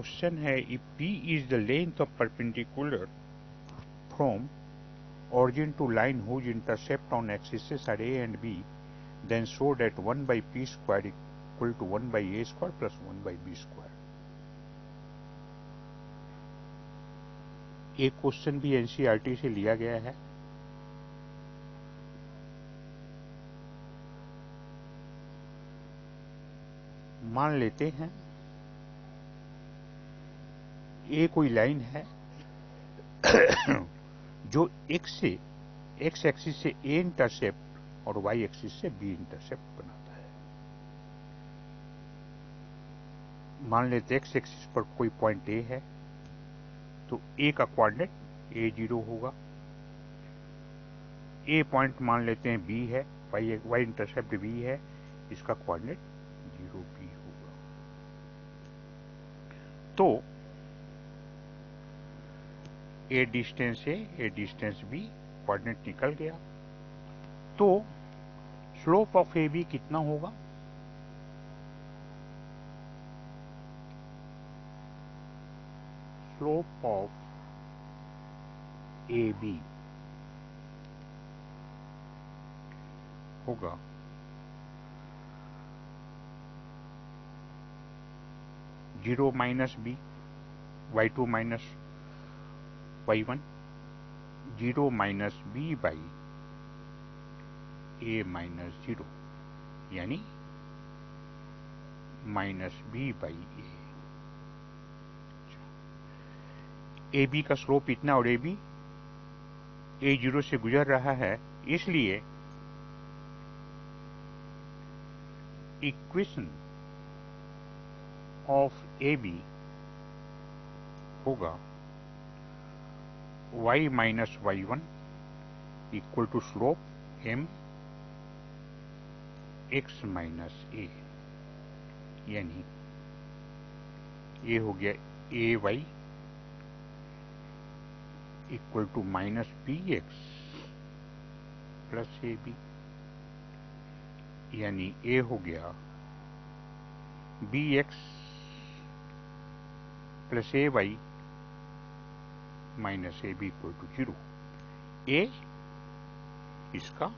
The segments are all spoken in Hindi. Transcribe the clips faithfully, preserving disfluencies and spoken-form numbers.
क्वेश्चन है if P is the length of perpendicular from origin to line whose intercept on axes are A and B, then show that one by P square equal to one by A square plus one by B square. एक क्वेश्चन भी एनसीईआरटी से लिया गया है। मान लेते हैं ये कोई लाइन है जो x से x एक्सिस से A इंटरसेप्ट और y एक्सिस से B इंटरसेप्ट बनाता है। मान लेते हैं x एक्सिस पर कोई पॉइंट A है तो A का कोऑर्डिनेट A जीरो होगा। A पॉइंट मान लेते हैं B है, y y इंटरसेप्ट B है, इसका कोऑर्डिनेट जीरो B होगा। तो A distance A, A distance B, coordinate निकल गया। तो स्लोप ऑफ ए बी कितना होगा? स्लोप ऑफ ए बी होगा zero minus B, Y two minus Y one, zero minus B by A minus zero, यानी minus B by A. A B का स्लोप इतना और ए बी ए जीरो से गुजर रहा है, इसलिए इक्वेशन ऑफ ए बी होगा y minus Y one equal to slope m x minus A, यानी ये हो गया A Y equal to minus B X plus A B, यानी ए हो गया B X plus A Y minus A B equal to zero. ए इसका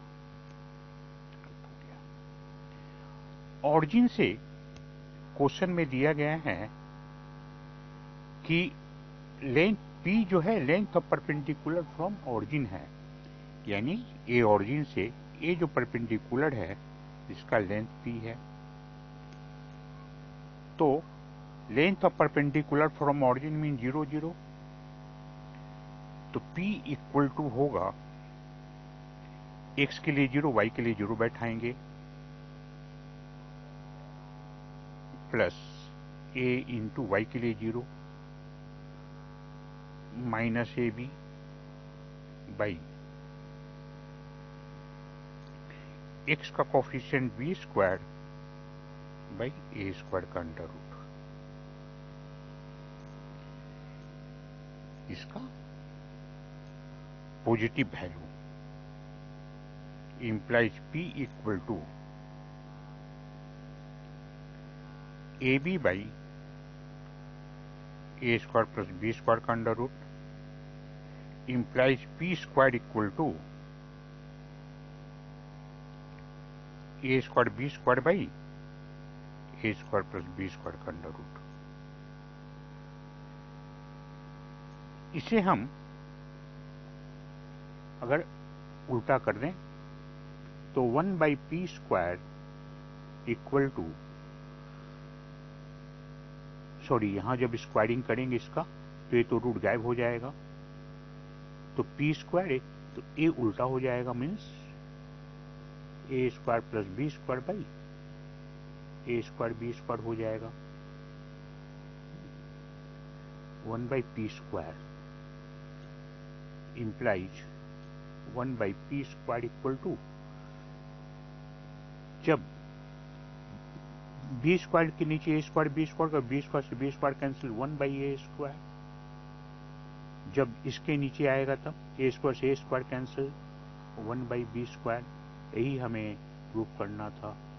ऑरिजिन से क्वेश्चन में दिया गया है कि लेंथ P जो है length of perpendicular from origin है, यानी ए ऑरिजिन से ए जो परपेंडिकुलर है इसका लेंथ P है। तो length of perpendicular from origin mean zero zero, तो P इक्वल टू होगा x के लिए जीरो, y के लिए जीरो बैठाएंगे, प्लस a इंटू वाई के लिए zero minus A B by X का coefficient B square by A square का अंडर रूट, इसका positive value implies P equal to A B by A square plus B square का under root implies P square equal to A square B square by A square plus B square का अंडर रूट। इसे हम अगर उल्टा कर दें तो one by P square equal to, sorry यहां जब स्क्वायरिंग करेंगे इसका तो ये तो रूट गायब हो जाएगा, तो पी स्क्वायर तो ए उल्टा हो जाएगा, means A square plus B square by A square B square हो जाएगा। One by P square implies one by P square equal to, जब बी स्क्वायर के नीचे ए स्क्वायर बी स्क्वायर का बी स्क्वायर से B square cancel one by A square, जब इसके नीचे आएगा तब ए स्क्वायर से A square cancel one by B square, यही हमें प्रूव करना था।